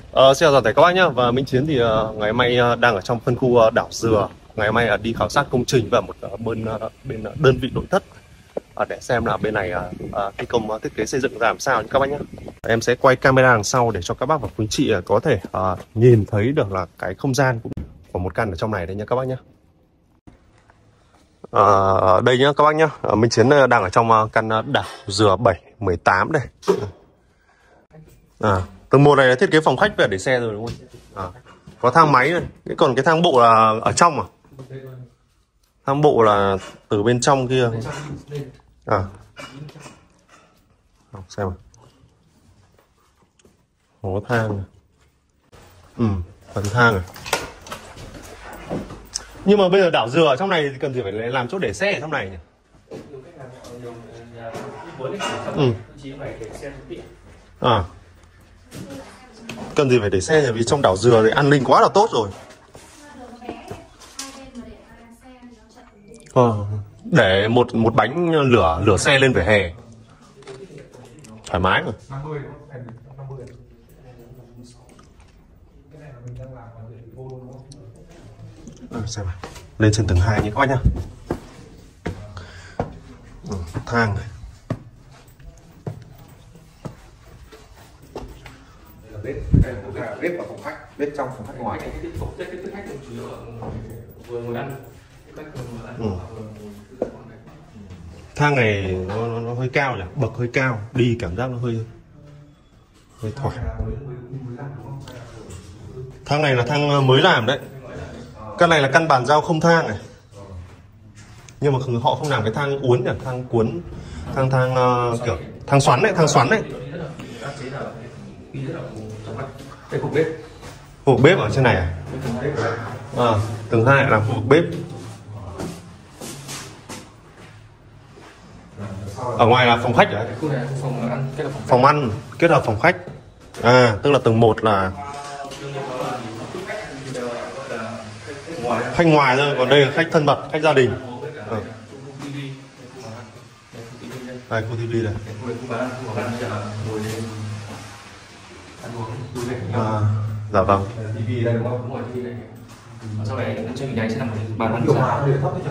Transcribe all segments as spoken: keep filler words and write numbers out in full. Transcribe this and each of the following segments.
Uh, xin chào toàn thể các bác nhé. Và Minh Chiến thì uh, ngày hôm nay uh, đang ở trong phân khu uh, đảo Dừa. Ngày hôm nay uh, đi khảo sát công trình và một uh, bên uh, bên uh, đơn vị nội thất uh, để xem là bên này uh, uh, thi công uh, thiết kế xây dựng ra làm sao các bác nhé. Em sẽ quay camera đằng sau để cho các bác và quý chị uh, có thể uh, nhìn thấy được là cái không gian của một căn ở trong này đây nhé các bác nhé. Uh, đây nhá các bác nhé. Uh, Minh Chiến uh, đang ở trong uh, căn uh, đảo Dừa bảy mười tám đây. À, tầng một này là thiết kế phòng khách về để xe rồi đúng không? À, có thang máy này, cái còn cái thang bộ là ở trong à? Thang bộ là từ bên trong kia. À, xem nào. Có thang này. Ừ, phần thang này. Nhưng mà bây giờ đảo Dừa ở trong này thì cần gì phải làm chỗ để xe ở trong này nhỉ? Ừ. À, cần gì phải để xe nhỉ? Vì trong đảo Dừa thì an ninh quá là tốt rồi. À, để một một bánh lửa lửa xe lên vỉa hè thoải mái rồi. À, xem nào. Lên trên tầng hai nhé các bác nhá. Ừ, thang này. Bếp, đây là bếp và phòng khách, bếp trong phòng khách ngoài. Ừ. Thang này nó, nó, nó hơi cao nhỉ, bậc hơi cao, đi cảm giác nó hơi hơi thoải. Thang này là thang mới làm đấy. Căn này là căn bàn giao không thang này. Nhưng mà họ không làm cái thang uốn nhỉ, thang cuốn, thang thang uh, kiểu thang xoắn đấy, thang xoắn đấy. Đây khu bếp. Khu bếp ở trên này à? À, tầng hai là khu vực bếp. Ở ngoài là phòng khách đấy. Phòng ăn, kết hợp phòng ăn kết hợp phòng khách. À, tức là tầng một là khách ngoài thôi, còn đây là khách thân mật, khách gia đình. À. Đây, khu tivi này. À, dạ vâng. tivi đây đúng không? Đúng rồi, tivi đây. Sau này chương trình này sẽ nằm ở bàn ăn xa.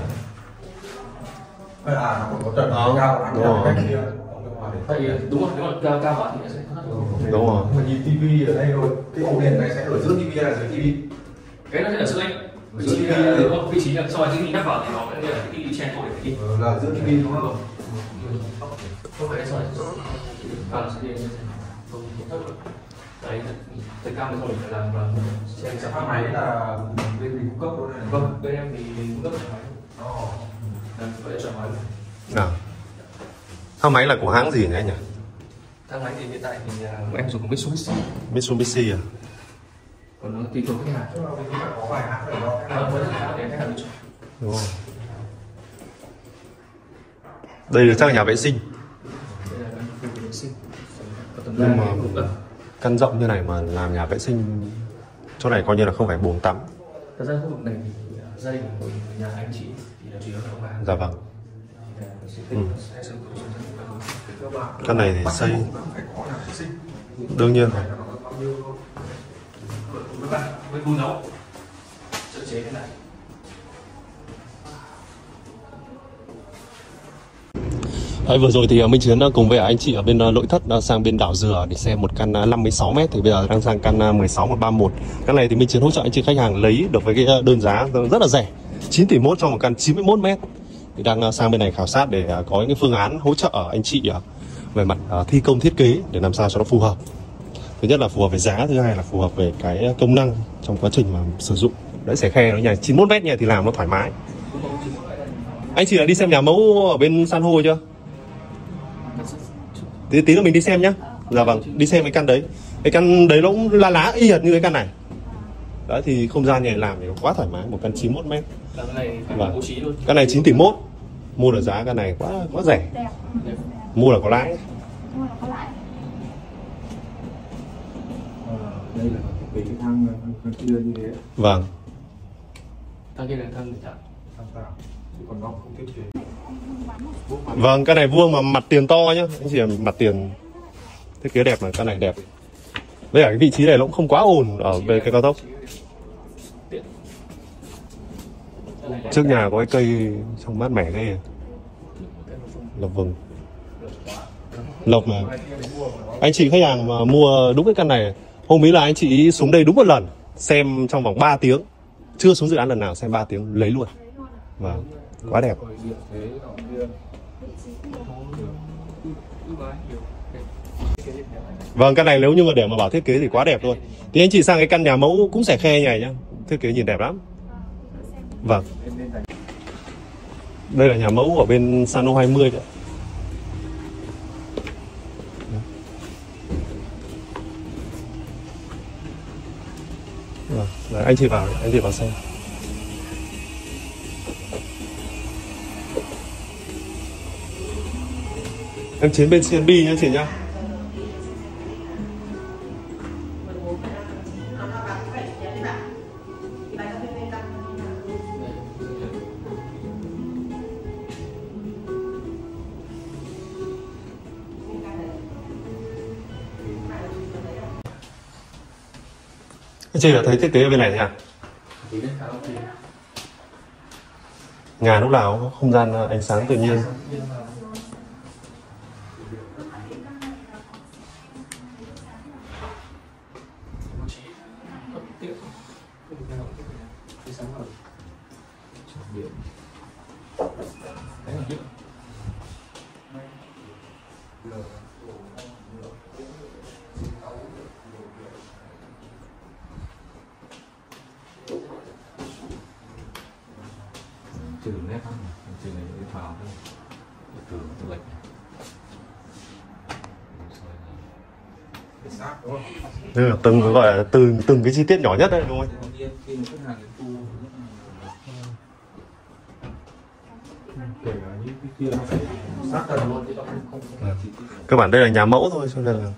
À, nó còn có trần cao, đúng rồi. Đúng rồi, đúng rồi, cao cao hẳn thì sẽ đúng rồi. Mà nhìn tivi ở đây rồi, cái ổ điện này sẽ ở giữa tivi hay là dưới tivi? Cái nó sẽ ở giữa anh. Vị trí đúng không? Vị trí là sau này khi nhắc vào thì nó sẽ là cái đi chen thôi để là giữa tivi đúng không? Không phải sau này. À, sẽ đi đấy, thời cao mới rồi phải làm và xem sản phẩm máy là bên mình cung cấp luôn này. Vâng, bên em thì mình cung cấp sản máy. Ồ, vậy sản máy. À, thang máy là của hãng gì nhỉ anh nhỉ? Thang máy thì hiện tại thì em dùng Mitsubishi. Mitsubishi à? Còn nó tùy thuộc khách hàng. Có vài hãng để nó khách hàng đúng rồi. Đây là chắc là nhà vệ sinh. Đây là nhà vệ sinh. Nhưng mà căn rộng như này mà làm nhà vệ sinh chỗ này coi như là không phải bồn tắm. Thật ra khu vực này thì gia đình của nhà anh chị thì là chủ yếu là ông bà. Dạ vâng. Ừ. Căn này thì xây đương nhiên rồi. Với khu nấu sơ chế thế này. Đấy, vừa rồi thì Minh Chiến cùng với anh chị ở bên nội thất sang bên đảo Dừa để xem một căn năm mươi sáu mét, thì bây giờ đang sang căn mười sáu một ba một. Căn này thì Minh Chiến hỗ trợ anh chị khách hàng lấy được với cái đơn giá rất là rẻ, chín tỷ mốt cho một căn chín mươi mốt mét. Thì đang sang bên này khảo sát để có những cái phương án hỗ trợ anh chị về mặt thi công thiết kế để làm sao cho nó phù hợp. Thứ nhất là phù hợp về giá, thứ hai là phù hợp về cái công năng trong quá trình mà sử dụng. Đấy, xẻ khe nó nhà chín mươi mốt mét nhà thì làm nó thoải mái. Anh chị đã đi xem nhà mẫu ở bên San Hô chưa? Tí, tí nữa mình đi xem nhá. Dạ vâng, đi xem cái căn đấy. Cái căn đấy nó cũng lá lá y hệt như cái căn này. Đấy thì không gian này làm thì quá thoải mái, một căn chín mươi mốt mét. Căn này vâng. bố trí luôn. Căn này chín tỷ mốt. Mua được giá căn này quá quá rẻ. Mua là có lãi. Đây là cái thang thang kia như thế. Vâng. Thang kia là thang chạm. Thang tạo. Còn nó không thiết kế. Vâng, cái này vuông mà mặt tiền to nhá. Anh chị mặt tiền thiết kế đẹp này, cái này đẹp. Với cả cái vị trí này nó cũng không quá ồn ở về cái cao tốc. Trước nhà có cái cây trông mát mẻ cái lộc vừng. Lộc mà anh chị khách hàng mà mua đúng cái căn này, hôm ấy là anh chị xuống đây đúng một lần xem trong vòng ba tiếng, chưa xuống dự án lần nào, xem ba tiếng lấy luôn. Vâng, quá đẹp. Vâng, căn này nếu như mà để mà bảo thiết kế thì quá đẹp luôn. Thì anh chị sang cái căn nhà mẫu cũng sẽ khe này nhá, thiết kế nhìn đẹp lắm. Vâng, đây là nhà mẫu ở bên Sano hai mươi đấy. Vâng, đấy, anh chị vào, anh chị vào xem. Em chiến bên xê en bê nhá chị nhá. Anh chị đã thấy thiết kế ở bên này nhá. Nhà lúc nào có không gian ánh sáng tự nhiên. Trừ nét không? Trừ này cái pháo thôi. Trừ tự lệch. Đây là từng gọi là từng từng cái chi tiết nhỏ nhất đấy đúng không anh? Cơ bản đây là nhà mẫu thôi cho nên là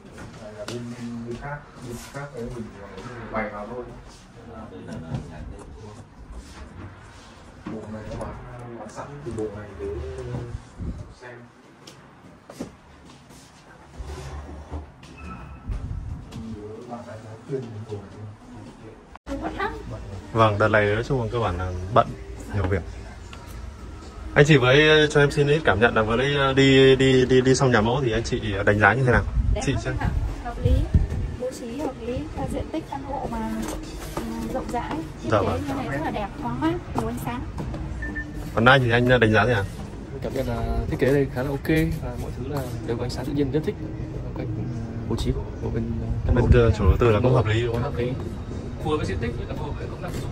vâng, đợt này nói chung là cơ bản là bận nhiều việc. Anh chị với cho em xin ít cảm nhận là vừa đấy đi đi đi đi xong nhà mẫu thì anh chị đánh giá như thế nào? Đẹp Chị lắm, hợp lý, bố trí hợp lý, và diện tích căn hộ mà rộng rãi, thiết dạ kế vâng. như này rất là đẹp, thoáng mát, nhiều ánh sáng. Còn anh thì anh đánh giá thế nào? Cảm nhận là thiết kế đây khá là ok và mọi thứ là đều có ánh sáng tự nhiên, rất thích cách bố trí của bên Bên uh, chủ đầu tư là cũng hợp lý đúng không? Hợp lý, phù hợp với diện tích với cả phù hợp với công năng.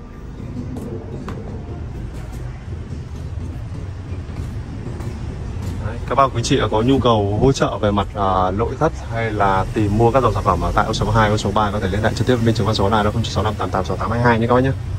Các bác quý chị có nhu cầu hỗ trợ về mặt uh, nội thất hay là tìm mua các dòng sản phẩm ở tại ô số hai, ô số ba có thể liên hệ trực tiếp bên trường con số này, nó không sáu năm tám tám sáu tám hai hai nhé các bác nhé.